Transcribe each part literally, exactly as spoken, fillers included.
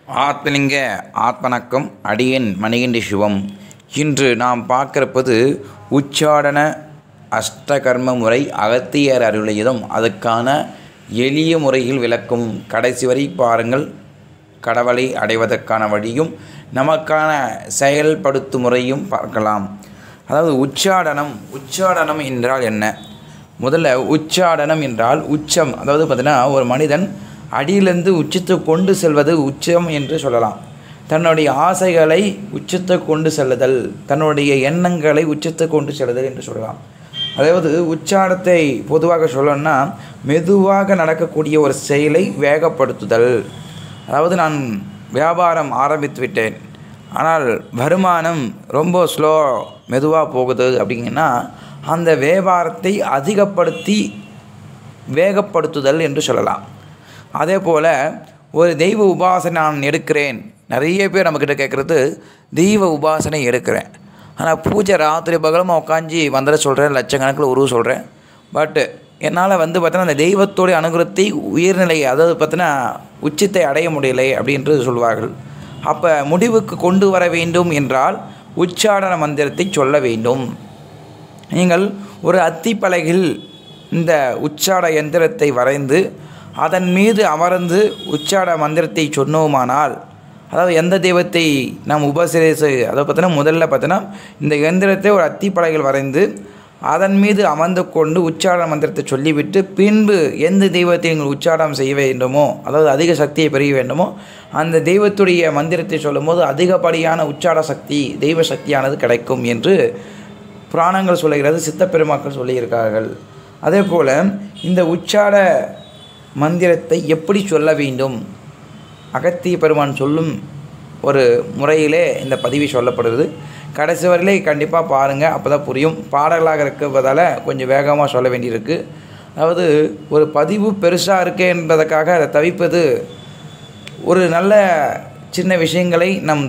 ஆத்மலிங்க ஆத்மணக்கம் அடியேன் மணிகண்டி சிவம். இன்று நாம் பார்க்கிறப்பது உச்சாடன அஷ்டகர்ம முறை அகத்தியர் அருளியதும் அதுக்கான எளிய முறையில் விளக்கும். கடைசி வரை பாருங்கள். கடவுளை அடைவதற்கான வழியும் நமக்கான செயல்படுத்தும் முறையும் பார்க்கலாம். அதாவது உச்சாடனம் உச்சாடனம் என்றால் என்ன? முதல்ல உச்சாடனம் என்றால் உச்சம், அதாவது பார்த்திங்கன்னா ஒரு மனிதன் அடியிலிருந்து உச்சத்தை கொண்டு செல்வது உச்சம் என்று சொல்லலாம். தன்னுடைய ஆசைகளை உச்சத்தை கொண்டு செல்லுதல், தன்னுடைய எண்ணங்களை உச்சத்தை கொண்டு செல்லுதல் என்று சொல்லலாம். அதாவது உச்சாடத்தை பொதுவாக சொல்லணும்னா மெதுவாக நடக்கக்கூடிய ஒரு செயலை வேகப்படுத்துதல். அதாவது நான் வியாபாரம் ஆரம்பித்து விட்டேன், ஆனால் வருமானம் ரொம்ப ஸ்லோ மெதுவாக போகுது அப்படிங்கன்னா அந்த வியாபாரத்தை அதிகப்படுத்தி வேகப்படுத்துதல் என்று சொல்லலாம். அதே போல் ஒரு தெய்வ உபாசனை நான் எடுக்கிறேன். நிறைய பேர் நம்மக்கிட்ட கேட்குறது தெய்வ உபாசனை எடுக்கிறேன், ஆனால் பூஜை ராத்திரி பகலமாக உட்காந்து வந்துட சொல்கிறேன், லட்சக்கணக்கில் உருவ சொல்கிறேன். பட்டு என்னால் வந்து பார்த்தோன்னா அந்த தெய்வத்தோடைய அனுகிரகத்தை உயர்நிலை, அதாவது பார்த்தோன்னா உச்சத்தை அடைய முடியலை அப்படின்றது சொல்வார்கள். அப்போ முடிவுக்கு கொண்டு வர வேண்டும் என்றால் உச்சாடன மந்திரத்தை சொல்ல வேண்டும். நீங்கள் ஒரு அத்திப்பலகையில் இந்த உச்சாட எந்திரத்தை வரைந்து அதன் மீது அமர்ந்து உச்சாட மந்திரத்தை சொன்னோமானால், அதாவது எந்த தெய்வத்தை நாம் உபசரிச, அதை பார்த்தோன்னா முதல்ல பார்த்தோன்னா இந்த எந்திரத்தை ஒரு அத்திப்பலகையில் வரைந்து அதன் மீது அமர்ந்து கொண்டு உச்சாட மந்திரத்தை சொல்லிவிட்டு பின்பு எந்த தெய்வத்தை நீங்கள் உச்சாடம் செய்ய வேண்டுமோ, அதாவது அதிக சக்தியை பெருக வேண்டுமோ அந்த தெய்வத்துடைய மந்திரத்தை சொல்லும்போது அதிகப்படியான உச்சாட சக்தி, தெய்வ சக்தியானது கிடைக்கும் என்று புராணங்கள் சொல்லுகிறது, சித்தப்பெருமாக்கள் சொல்லியிருக்கார்கள். அதே போல் இந்த உச்சாட மந்திரத்தை எப்படி சொல்ல வேண்டும், அகத்திய பெருமான் சொல்லும் ஒரு முறையிலே இந்த பதிவு சொல்லப்படுது. கடைசி வரையிலே கண்டிப்பாக பாருங்கள், அப்போ தான் புரியும். பாடலாக இருக்கிறதால கொஞ்சம் வேகமாக சொல்ல வேண்டியிருக்கு. அதாவது ஒரு பதிவு பெருசாக இருக்கே என்பதற்காக அதை தவிப்பது, ஒரு நல்ல சின்ன விஷயங்களை நம்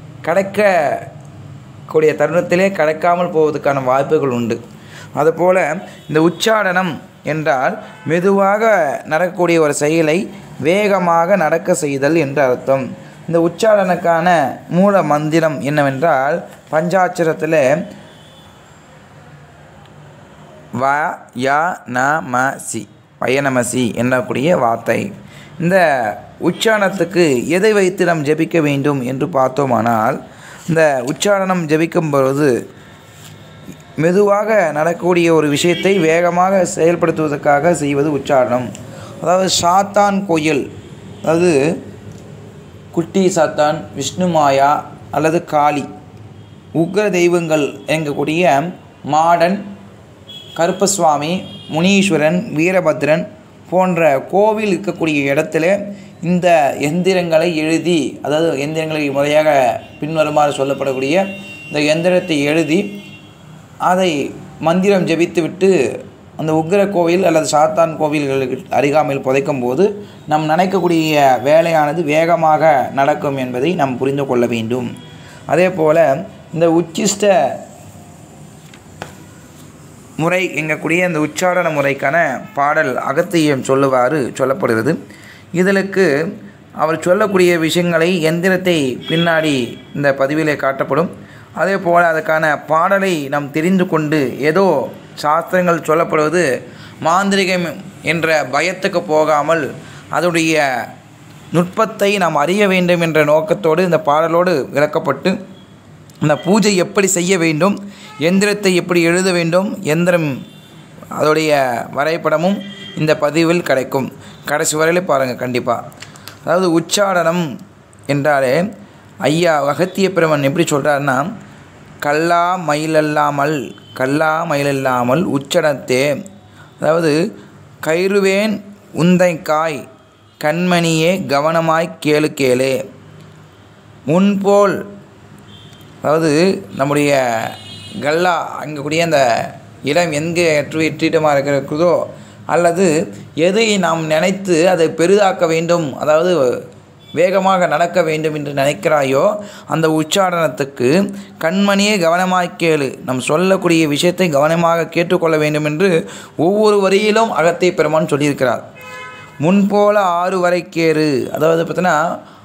கிடைக்கக்கூடிய தருணத்திலே கிடைக்காமல் போவதற்கான வாய்ப்புகள் உண்டு. அதுபோல் இந்த உச்சாடனம் என்றால் மெதுவாக நடக்கக்கூடிய ஒரு செயலை வேகமாக நடக்க செய்தல் என்று அர்த்தம். இந்த உச்சாடனுக்கான மூல மந்திரம் என்னவென்றால் பஞ்சாட்சரத்தில் வ ய ந ம சி வயநமசி என்னக்கூடிய வார்த்தை. இந்த உச்சாரணத்துக்கு எதை வைத்து நாம் ஜெபிக்க வேண்டும் என்று பார்த்தோமானால், இந்த உச்சாரணம் ஜெபிக்கும் பொழுது மெதுவாக நடக்கக்கூடிய ஒரு விஷயத்தை வேகமாக செயல்படுத்துவதற்காக செய்வது உச்சாரணம். அதாவது சாத்தான் கோயில், அதாவது குட்டி சாத்தான், விஷ்ணு மாயா அல்லது காளி, உக்ர தெய்வங்கள் எங்கக்கூடிய மாடன், கருப்பசுவாமி, முனீஸ்வரன், வீரபத்ரன் போன்ற கோவில் இருக்கக்கூடிய இடத்துல இந்த எந்திரங்களை எழுதி, அதாவது எந்திரங்களை முறையாக பின்வருமாறு சொல்லப்படக்கூடிய இந்த எந்திரத்தை எழுதி அதை மந்திரம் ஜெபித்து விட்டு அந்த உக்ர கோவில் அல்லது சாத்தான் கோவில்களுக்கு அருகாமையில் புதைக்கும் போது நம் நினைக்கக்கூடிய வேலையானது வேகமாக நடக்கும் என்பதை நாம் புரிந்து கொள்ள வேண்டும். அதே போல் இந்த உச்சிஷ்ட முறை எங்கக்கூடிய இந்த உச்சாரண முறைக்கான பாடல் அகத்தியம் சொல்லுவாறு சொல்லப்படுகிறது. இதற்கு அவர் சொல்லக்கூடிய விஷயங்களை எந்திரத்தை பின்னாடி இந்த பதிவிலே காட்டப்படும். அதே போல் அதுக்கான பாடலை நாம் தெரிந்து கொண்டு ஏதோ சாஸ்திரங்கள் சொல்லப்படுவது மாந்திரிகம் என்ற பயத்துக்கு போகாமல் அதனுடைய நுட்பத்தை நாம் அறிய வேண்டும் என்ற நோக்கத்தோடு இந்த பாடலோடு விளக்கப்பட்டு இந்த பூஜை எப்படி செய்ய வேண்டும், எந்திரத்தை எப்படி எழுத வேண்டும், எந்திரம் அதோடைய வரைபடமும் இந்த பதிவில் கிடைக்கும். கடைசி வரையிலே பாருங்கள் கண்டிப்பாக. அதாவது உச்சாடனம் என்றாலே ஐயா அகத்திய பெருமான் எப்படி சொல்கிறாருன்னா, கல்லா மயிலல்லாமல் கல்லா மயிலல்லாமல் உச்சடத்தே, அதாவது கயிறுவேன் உந்தைக்காய் கண்மணியே கவனமாய் கேளு கேளே முன்போல், அதாவது நம்முடைய கல்லா அங்கே கூடிய அந்த இடம் எங்கே எற்று எற்றிடமாக இருக்கிறதோ அல்லது எதை நாம் நினைத்து அதை பெரிதாக்க வேண்டும், அதாவது வேகமாக நடக்க வேண்டும் என்று நினைக்கிறாயோ அந்த உச்சாரணத்துக்கு கண்மணியே கவனமாக கேளு, நம் சொல்லக்கூடிய விஷயத்தை கவனமாக கேட்டுக்கொள்ள வேண்டும் என்று ஒவ்வொரு வரியிலும் அகத்திய பெருமான் சொல்லியிருக்கிறார். முன்போல ஆறு வரை கேறு, அதாவது பார்த்தீங்கன்னா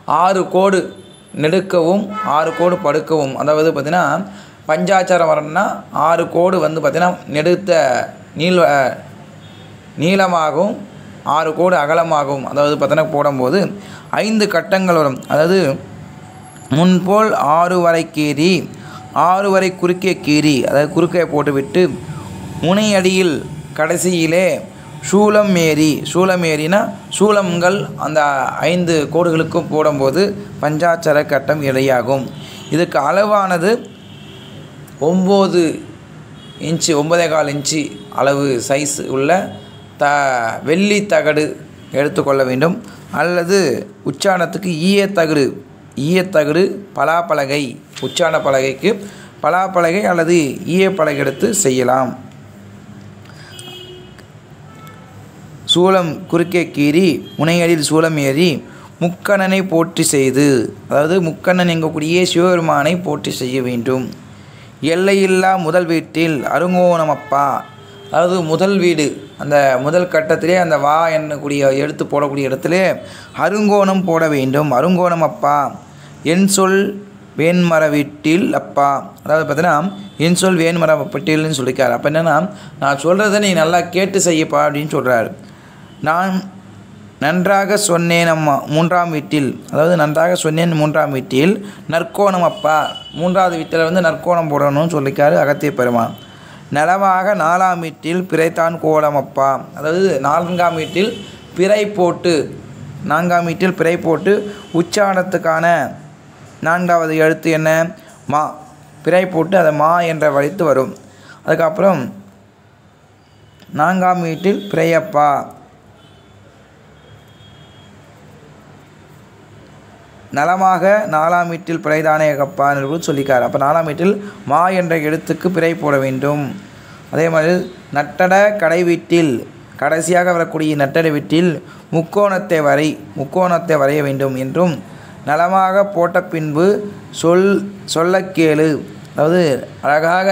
ஆறு கோடு நெடுக்கவும் ஆறு கோடு படுக்கவும், அதாவது பார்த்திங்கன்னா பஞ்சாட்சரம் வரணும்னா ஆறு கோடு வந்து பார்த்திங்கன்னா நெடுத்த நீள நீளமாகவும் ஆறு கோடு அகலமாகவும், அதாவது பார்த்தீங்கன்னா போடும்போது ஐந்து கட்டங்கள் வரும். அதாவது முன்போல் ஆறு வரை கீறி ஆறு வரை குறுக்கே கீறி, அதாவது குறுக்கே போட்டுவிட்டு முனையடியில் கடைசியிலே சூலம் ஏறி, சூலம் ஏறினா சூலங்கள் அந்த ஐந்து கோடுகளுக்கும் போடும்போது பஞ்சாட்சர கட்டம் இடையாகும். இதுக்கு அளவானது ஒம்பது இன்ச்சு ஒன்பதே கால் இன்ச்சு அளவு சைஸ் உள்ள த வெள்ளி தகடு எடுத்துக்கொள்ள வேண்டும். அல்லது உச்சாரணத்துக்கு ஈயத்தகடு ஈயத்தகடு பலாப்பலகை, உச்சாரண பலகைக்கு பலாப்பலகை அல்லது ஈயப்பலகை எடுத்து செய்யலாம். சூலம் குறுக்கே கீறி முனையடியில் சூலம் ஏறி முக்கண்ணனை போற்றி செய்து, அதாவது முக்கண்ணன் எங்கக்கூடிய சிவபெருமானை போற்றி செய்ய வேண்டும். எல்லையில்லா முதல் வீட்டில் அருங்கோணமப்பா, அதாவது முதல் வீடு அந்த முதல் கட்டத்திலே அந்த வா என்னக்கூடிய எடுத்து போடக்கூடிய இடத்துல அருங்கோணம் போட வேண்டும். அருங்கோணம் அப்பா என் சொல் வேன்மர வீட்டில் அப்பா, அதாவது பார்த்தீங்கன்னா என் சொல் வேன்மர வீட்டில்னு சொல்லியிருக்காரு. அப்போ என்னென்னா நான் சொல்கிறத நீ நல்லா கேட்டு செய்யப்பா அப்படின்னு சொல்கிறாரு. நான் நன்றாக சொன்னேன் அம்மா மூன்றாம் வீட்டில், அதாவது நன்றாக சொன்னேன் மூன்றாம் வீட்டில் நற்கோணம் அப்பா, மூன்றாவது வீட்டில் வந்து நற்கோணம் போடணும்னு சொல்லியிருக்காரு அகத்திய பெருமான். நலமாக நாலாம் வீட்டில் பிறைத்தான் கோலம் அப்பா, அதாவது நான்காம் வீட்டில் பிறை போட்டு நான்காம் வீட்டில் பிறை போட்டு உச்சாரணத்துக்கான நான்காவது எழுத்து என்ன மா, பிறை போட்டு அதை மா என்ற வழித்து வரும். அதுக்கப்புறம் நான்காம் வீட்டில் பிறையப்பா, நலமாக நாலாம் வீட்டில் பிறைதானே கப்பா என்று சொல்லிக்கார். அப்போ நாலாம் வீட்டில் மா என்ற எழுத்துக்கு பிறை போட வேண்டும். அதே மாதிரி நட்டட கடை வீட்டில் கடைசியாக வரக்கூடிய நட்டட வீட்டில் முக்கோணத்தை வரை முக்கோணத்தை வரைய வேண்டும் என்றும், நலமாக போட்ட பின்பு சொல் சொல்ல கேளு, அதாவது அழகாக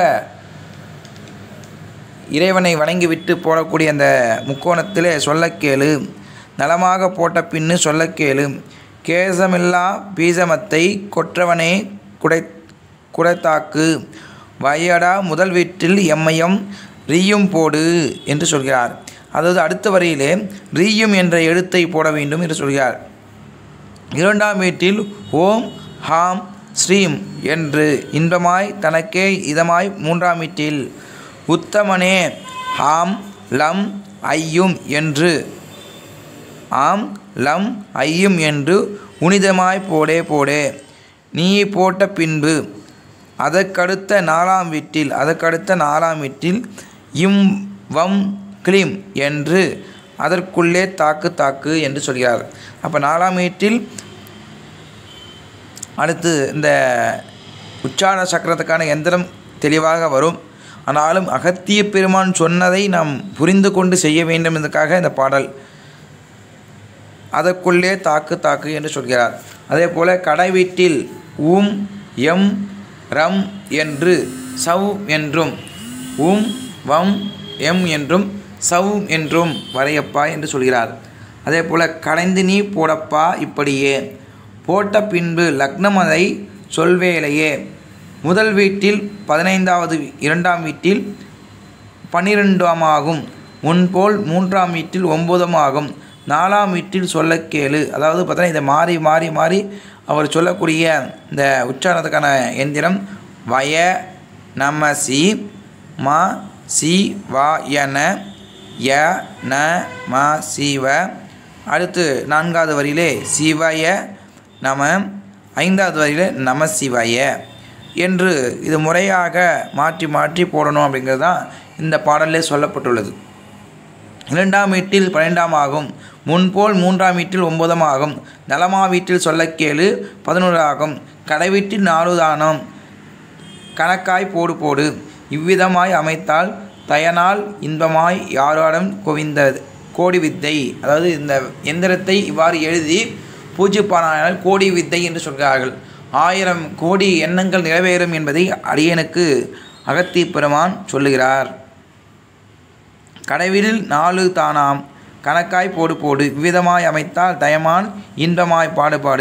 இறைவனை வணங்கிவிட்டு போடக்கூடிய அந்த முக்கோணத்திலே சொல்ல கேளு, நலமாக போட்ட பின்னு சொல்ல கேளு, கேசமில்லா பீஜமத்தை கொற்றவனே குடை குடைத்தாக்கு வையடா முதல் வீட்டில் எம்மையம் ரீயும் போடு என்று சொல்கிறார். அதாவது அடுத்த வரியிலே ரீயும் என்ற எழுத்தை போட வேண்டும் என்று சொல்கிறார். இரண்டாம் வீட்டில் ஓம் ஹாம் ஸ்ரீம் என்று இன்பமாய் தனக்கே இதமாய், மூன்றாம் வீட்டில் உத்தமனே ஹாம் லம் ஐயும் என்று ஆம் லம் ஐயும் என்று உனிதமாய் போடே போடே, நீ போட்ட பின்பு அதற்கடுத்த நாலாம் வீட்டில் அதற்கடுத்த நாலாம் வீட்டில் இம் வம் கிளீம் என்று அதற்குள்ளே தாக்கு தாக்கு என்று சொல்கிறார். அப்போ நாலாம் வீட்டில் அடுத்து இந்த உச்சாரண சக்கரத்துக்கான எந்திரம் தெளிவாக வரும். ஆனாலும் அகத்திய பெருமான் சொன்னதை நாம் புரிந்து கொண்டு செய்ய வேண்டும் என்பதற்காக இந்த பாடல் அதற்குள்ளே தாக்கு தாக்கு என்று சொல்கிறார். அதே போல் கடை வீட்டில் உம் எம் ரம் என்று சவ் என்றும், உம் வம் எம் என்றும் சவ் என்றும் வரையப்பா என்று சொல்கிறார். அதே போல் கடைந்து நீ போடப்பா இப்படியே போட்ட பின்பு லக்னமதை சொல்வேலையே, முதல் வீட்டில் பதினைந்தாவது இரண்டாம் வீட்டில் பன்னிரெண்டாமாகும், முன்போல் மூன்றாம் வீட்டில் ஒன்பதுமாகும், நாலாம் வீட்டில் சொல்ல கேளு. அதாவது பார்த்தீங்கன்னா இதை மாறி மாறி மாறி அவர் சொல்லக்கூடிய இந்த உச்சாரணத்துக்கான எந்திரம் வய நம சி ம சி வா என ய ந ம சிவ, அடுத்து நான்காவது வரியிலே சிவய நம, ஐந்தாவது வரியிலே நம சிவய என்று இது முறையாக மாற்றி மாற்றி போடணும் அப்படிங்கிறது தான் இந்த பாடலிலே சொல்லப்பட்டுள்ளது. இரண்டாம் வீட்டில் பன்னிரெண்டாம் ஆகும், முன்போல் மூன்றாம் வீட்டில் ஒன்பதாம் ஆகும், நலமா வீட்டில் சொல்ல கேளு பதினொன்று ஆகும், கடை வீட்டில் நாலு தானம் கணக்காய் போடு போடு, இவ்விதமாய் அமைத்தால் தயனால் இன்பமாய் யாராடம் குவிந்த கோடி வித்தை. அதாவது இந்த எந்திரத்தை இவ்வாறு எழுதி பூஜிப்பானால் கோடி வித்தை என்று சொல்கிறார்கள். ஆயிரம் கோடி எண்ணங்கள் நிறைவேறும் என்பதை அடியனுக்கு அகத்திய பெருமான் சொல்லுகிறார். கடைவீரில் நாலு தானாம் கணக்காய் போடு போடு, இவ்விதமாய் அமைத்தால் தயமான் இன்பமாய் பாடுபாடு,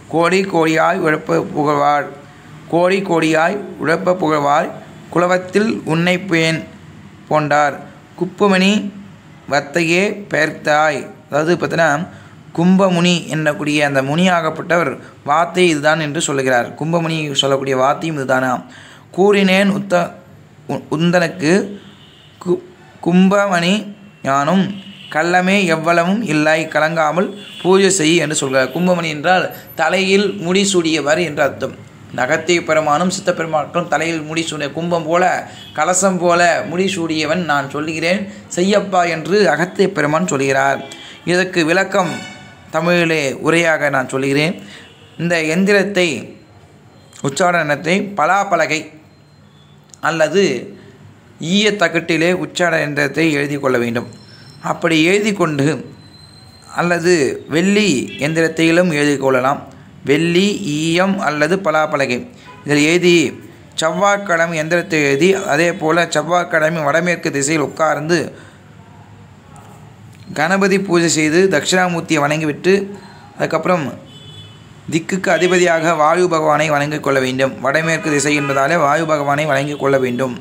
கோடி கோடியாய் உழப்ப புகழ்வாள் கோடி கோடியாய் உழப்ப புகழ்வாள் குலவத்தில் உன்னை பேன் போண்டார் குப்பமணி வத்தையே பெயர்த்தாய். அதாவது பார்த்தீங்கன்னா கும்பமுனி என்னக்கூடிய அந்த முனியாகப்பட்டவர் வார்த்தை இதுதான் என்று சொல்லுகிறார். கும்பமுனி சொல்லக்கூடிய வார்த்தையும் இதுதானா. கூறினேன் உத்த உந்தனுக்கு கு கும்பமணி ஞானும் கள்ளமே எவ்வளவும் இல்லை கலங்காமல் பூஜை செய் என்று சொல்கிறார். கும்பமணி என்றால் தலையில் முடிசூடியவர் என்று அர்த்தம். நகத்தை பெருமானும் சித்த பெருமானும் தலையில் முடிசூடிய கும்பம் போல கலசம் போல முடிசூடியவன் நான் சொல்லுகிறேன் செய்யப்பா என்று அகத்திய பெருமான் சொல்கிறார். இதற்கு விளக்கம் தமிழிலே உரையாக நான் சொல்கிறேன். இந்த எந்திரத்தை உச்சாரணத்தை பலாப்பலகை அல்லது ஈய தகட்டிலே உச்சாரண எந்திரத்தை எழுதி கொள்ள வேண்டும். அப்படி எழுதி கொண்டு அல்லது வெள்ளி எந்திரத்திலும் எழுதி கொள்ளலாம். வெள்ளி ஈயம் அல்லது பலாப்பலகை இதில் எழுதி செவ்வாய்க்கிழமை எந்திரத்தை எழுதி அதே போல் செவ்வாய்க்கிழமை வடமேற்கு திசையில் உட்கார்ந்து கணபதி பூஜை செய்து தட்சிணாமூர்த்தியை வணங்கிவிட்டு அதுக்கப்புறம் திக்குக்கு அதிபதியாக வாயு பகவானை வணங்கிக் கொள்ள வேண்டும். வடமேற்கு திசை என்பதாலே வாயு பகவானை வணங்கிக் கொள்ள வேண்டும்.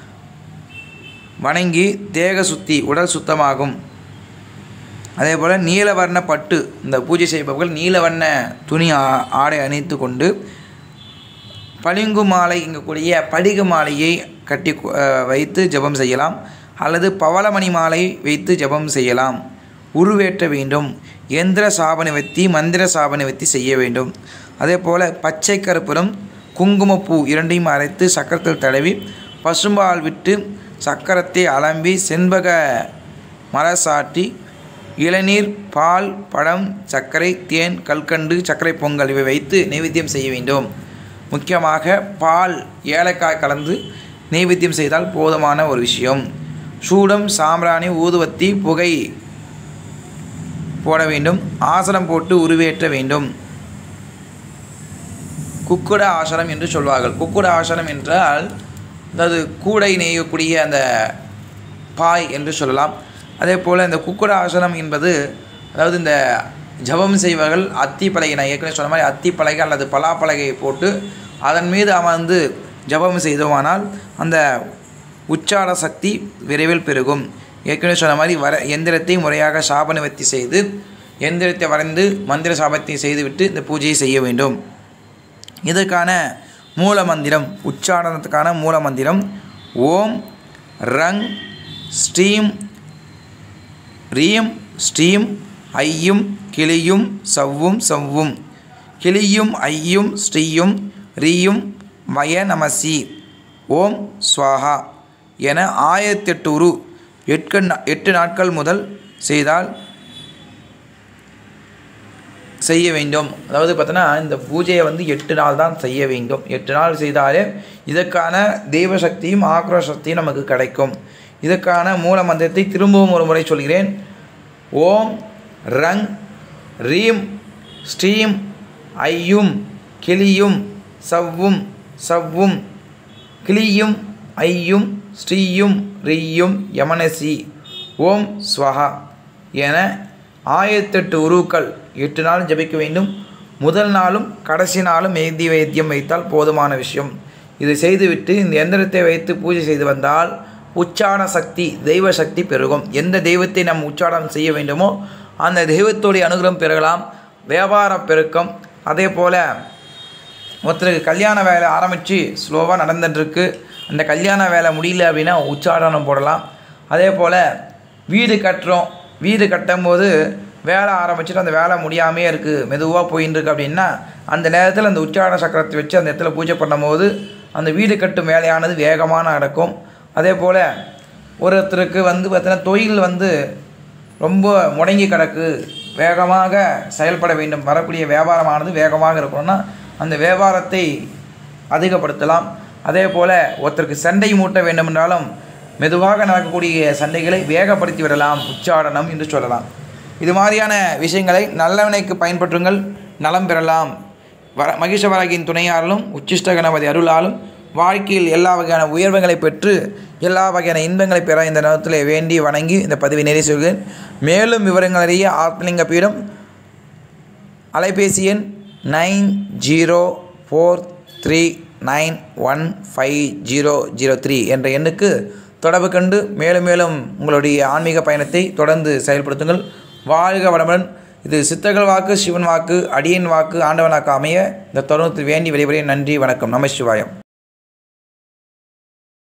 வணங்கி தேக சுத்தி உடல் சுத்தமாகும். அதே போல் நீலவர்ண பட்டு இந்த பூஜை செய்பவர்கள் நீலவர்ண துணி ஆடை அணித்து கொண்டு பளிங்கு மாலை இங்கக்கூடிய படிக மாலையை கட்டி வைத்து ஜபம் செய்யலாம். அல்லது பவளமணி மாலை வைத்து ஜபம் செய்யலாம். உருவேற்ற வேண்டும். எந்திர சாபனை வெத்தி மந்திர சாபனை வெத்தி செய்ய வேண்டும். அதே போல் பச்சை கருப்புரம் குங்குமப்பூ இரண்டையும் அரைத்து சக்கரத்தில் தடவி பசும்பால் விட்டு சக்கரத்தை அலம்பி செண்பக மலசாட்டி இளநீர் பால் பழம் சர்க்கரை தேன் கல்கண்டு சர்க்கரை பொங்கல் இவை வைத்து நைவேத்தியம் செய்ய வேண்டும். முக்கியமாக பால் ஏலக்காய் கலந்து நைவேத்தியம் செய்தால் போதுமான ஒரு விஷயம். சூடம் சாம்பிராணி ஊதுவத்தி புகை போட வேண்டும். ஆசனம் போட்டு உருவேற்ற வேண்டும். குக்குட ஆசனம் என்று சொல்வார்கள். குக்குட ஆசனம் என்றால் அதாவது கூடை நெய்யக்கூடிய அந்த பாய் என்று சொல்லலாம். அதே போல் இந்த குக்குட ஆசனம் என்பது அதாவது இந்த ஜபம் செய்வர்கள் அத்தி பலகை நான் ஏற்கனவே சொன்ன மாதிரி அத்தி பலகை அல்லது பலாப்பலகையை போட்டு அதன் மீது அமர்ந்து ஜபம் செய்தோமானால் அந்த உச்சார சக்தி விரைவில் பெருகும். ஏற்கனவே சொன்ன மாதிரி வர எந்திரத்தை முறையாக சாபனவர்த்தி செய்து எந்திரத்தை வரைந்து மந்திர சாபத்தை செய்துவிட்டு இந்த பூஜையை செய்ய வேண்டும். இதற்கான மூல மந்திரம் உச்சாரணத்துக்கான மூல மந்திரம் ஓம் ரங் ஸ்ரீம் ரீம் ஸ்ரீம் ஐயும் கிளியும் சவ்வும் சவ்வும் கிளியும் ஐயும் ஸ்ரீயும் ரீயும் வய நமசி ஓம் ஸ்வாஹா என ஆயிரத்தெட்டு உரு எட்டு எட்டு நாட்கள் முதல் செய்தால் செய்ய வேண்டும். அதாவது பார்த்தோன்னா இந்த பூஜையை வந்து எட்டு நாள் தான் செய்ய வேண்டும். எட்டு நாள் செய்தாலே இதற்கான தெய்வ சக்தியும் ஆக்ரோஷ சக்தியும் நமக்கு கிடைக்கும். இதற்கான மூல மந்திரத்தை திரும்பவும் ஒரு முறை சொல்கிறேன். ஓம் ரங் ரீம் ஸ்ரீம் ஐயும் கிளியும் சவ்வும் சவ்வும் கிளியும் ஐயும் ஸ்ரீயும் ரீயும் யமனசி ஓம் ஸ்வஹா என ஆயிரத்தெட்டு உருக்கள் எட்டு நாளும் ஜபிக்க வேண்டும். முதல் நாளும் கடைசி நாளும் மெய்தி வைத்தியம் வைத்தால் போதுமான விஷயம். இதை செய்துவிட்டு இந்த எந்திரத்தை வைத்து பூஜை செய்து வந்தால் உச்சாரண சக்தி தெய்வ சக்தி பெருகும். எந்த தெய்வத்தை நாம் உச்சாரணம் செய்ய வேண்டுமோ அந்த தெய்வத்தோடைய அனுகிரகம் பெருகலாம். வியாபார பெருக்கம். அதே போல் ஒருத்தருக்கு கல்யாண வேலை ஆரம்பித்து ஸ்லோவாக நடந்துட்டுருக்கு, அந்த கல்யாண வேலை முடியல அப்படின்னா உச்சாரணம் போடலாம். அதே போல் வீடு கட்டுறோம், வீடு கட்டும்போது வேலை ஆரம்பிச்சுட்டு அந்த வேலை முடியாமே இருக்குது, மெதுவாக போயின்னு இருக்கு அப்படின்னா அந்த நேரத்தில் அந்த உச்சாரண சக்கரத்தை வச்சு அந்த இடத்துல பூஜை பண்ணும்போது அந்த வீடு கட்டும் வேலையானது வேகமாக நடக்கும். அதே போல் ஒருத்தருக்கு வந்து பார்த்தீங்கன்னா தொழில் வந்து ரொம்ப முடங்கி கிடக்கு, வேகமாக செயல்பட வேண்டும், வரக்கூடிய வியாபாரமானது வேகமாக இருக்கணும்னா அந்த வியாபாரத்தை அதிகப்படுத்தலாம். அதே போல் ஒருத்தருக்கு சண்டை மூட்ட வேண்டுமென்றாலும் மெதுவாக நடக்கக்கூடிய சண்டைகளை வேகப்படுத்தி விடலாம், உச்சாரணம் என்று சொல்லலாம். இது மாதிரியான விஷயங்களை நல்லவனைக்கு பயன்பற்றுங்கள், நலம் பெறலாம். வர மகிஷவராகியின் துணையாலும் உச்சிஷ்ட கணபதி அருளாலும் வாழ்க்கையில் எல்லா வகையான உயர்வுகளை பெற்று எல்லா வகையான இன்பங்களை பெற இந்த நேரத்தில் வேண்டி வணங்கி இந்த பதிவை நிறைவு செய்கிறேன். மேலும் விவரங்கள் அறிய ஆத்மலிங்க பீடம் அலைபேசி எண் nine zero four three nine one five zero zero three என்ற எண்ணுக்கு தொடர்பு கண்டு மேலும் மேலும் உங்களுடைய ஆன்மீக பயணத்தை தொடர்ந்து செயல்படுத்துங்கள். வாழ்க வளமுடன். இது சித்தர்கள் வாக்கு, சிவன் வாக்கு, அடியன் வாக்கு, ஆண்டவன் வாக்கு அமைய இந்த தருணத்தில் வேண்டி விடைபெறுகிறேன். நன்றி, வணக்கம். நம சிவாயம்.